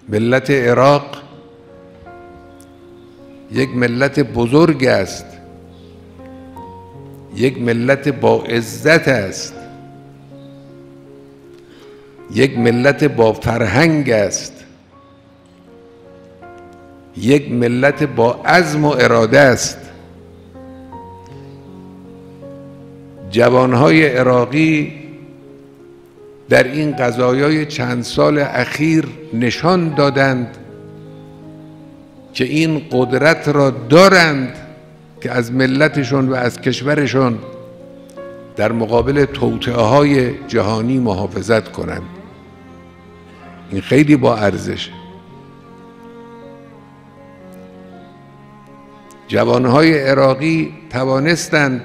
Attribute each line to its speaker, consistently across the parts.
Speaker 1: ملت عراق یک ملت بزرگ است، یک ملت با عزت است، یک ملت با فرهنگ است، یک ملت با عزم و اراده است. جوانهای عراقی در این قضایای چند سال اخیر نشان دادند که این قدرت را دارند که از ملتشون و از کشورشون در مقابل توطئه‌های جهانی محافظت کنند. این خیلی با ارزشه. جوانهای عراقی توانستند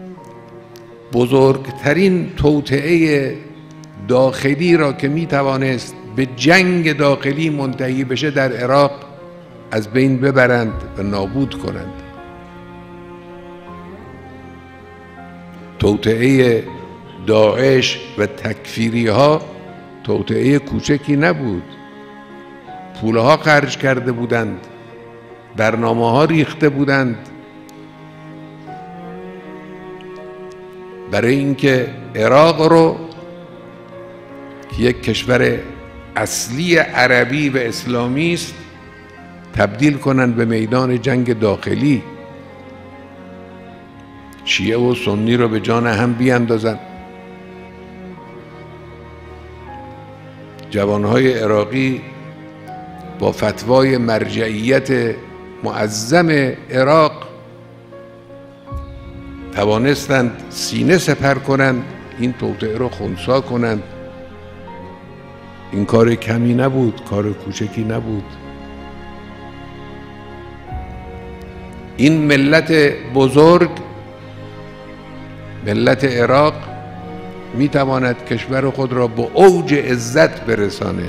Speaker 1: بزرگترین توطئه داخلی را که می توانست به جنگ داخلی منتهی بشه در عراق از بین ببرند و نابود کنند. توطئه داعش و تکفیری ها توطئه کوچکی نبود. پولها خرج کرده بودند، برنامه ها ریخته بودند برای اینکه عراق رو که یک کشور اصلی عربی و اسلامی است تبدیل کنند به میدان جنگ داخلی، شیعه و سنی رو به جان هم بیاندازند. جوانهای عراقی با فتوای مرجعیت معظم عراق توانستند سینه سپر کنند، این توطئه رو خنثی کنند. این کار کمی نبود، کار کوچکی نبود. این ملت بزرگ، ملت عراق، می تواند کشور خود را به اوج عزت برسانه.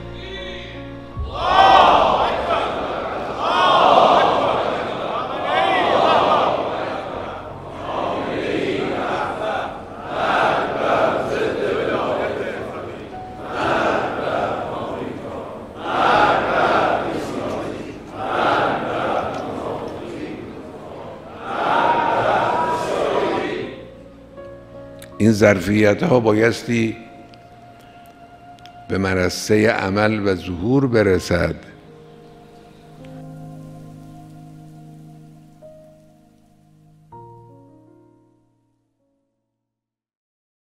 Speaker 1: این ظرفیت ها بایستی به منصه عمل و ظهور برسد.